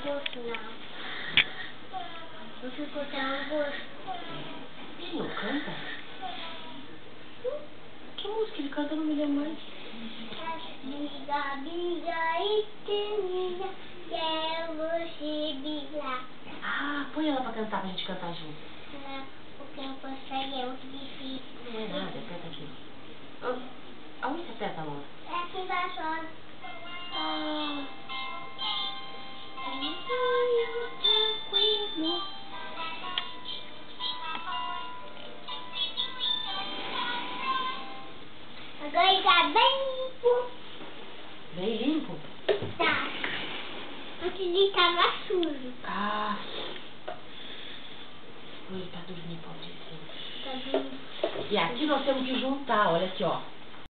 gosto, não. Não ficou tão gosto. Ele não canta? Que música ele canta? Eu não me lembro mais. Biga, biga e termina, quero você bigar. Ah, põe ela pra cantar, pra gente cantar junto. Não, porque não consegue, é muito difícil. Não é nada, aperta aqui. Aonde você aperta a mão? É aqui embaixo, ó. Ah. Agora ele tá bem limpo. Bem limpo? Tá. Antes ele tava sujo. Ah. Oi, tá dormindo, pode ser. Tá bem. E aqui nós temos que juntar, olha aqui, ó.